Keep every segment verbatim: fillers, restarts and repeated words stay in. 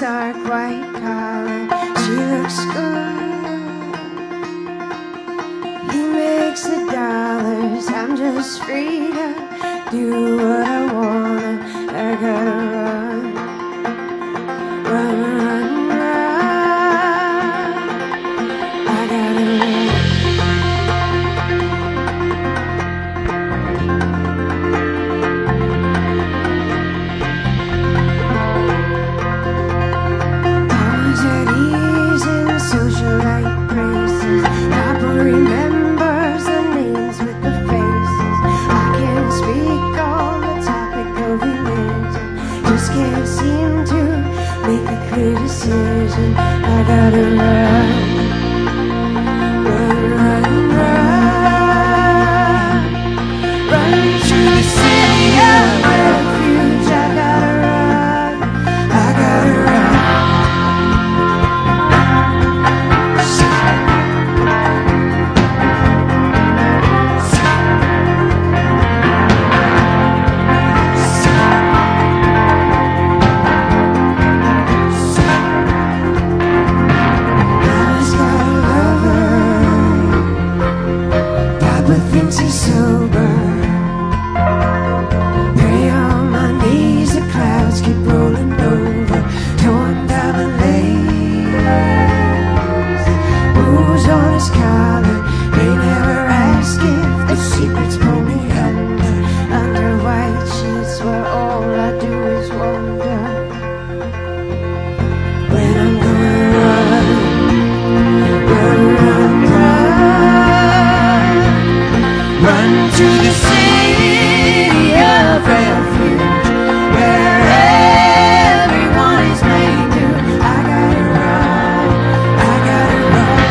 dark white collar, she looks good. He makes the dollars, I'm just free to do what I wanna. I gotta run, run, run, run. I gotta run. Socialite braces, Papa remembers the names with the faces. I can't speak on the topic of religion, just can't seem to make a clear decision. I gotta run, run, run, run, run to the city of refuge. I gotta run, I gotta run. Thinks he's sober. Pray on my knees, the clouds keep rolling over. Torn diamond lace, booze on his collar. They never ask if the secrets pull me under. Under white sheets where all I do is wonder when I'm gonna run, run, run, run. Run to the city of refuge, where everyone is made new. I gotta run, I gotta run.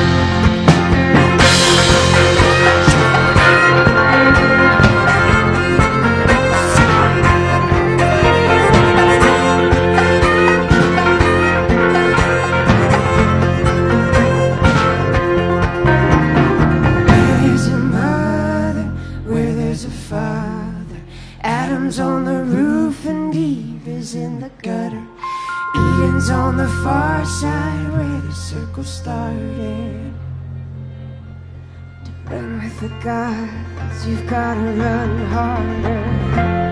There's a mother where there's a father. Adam's on the roof and Eve is in the gutter. Eden's on the far side where the circle started. To run with the gods, you've gotta run harder.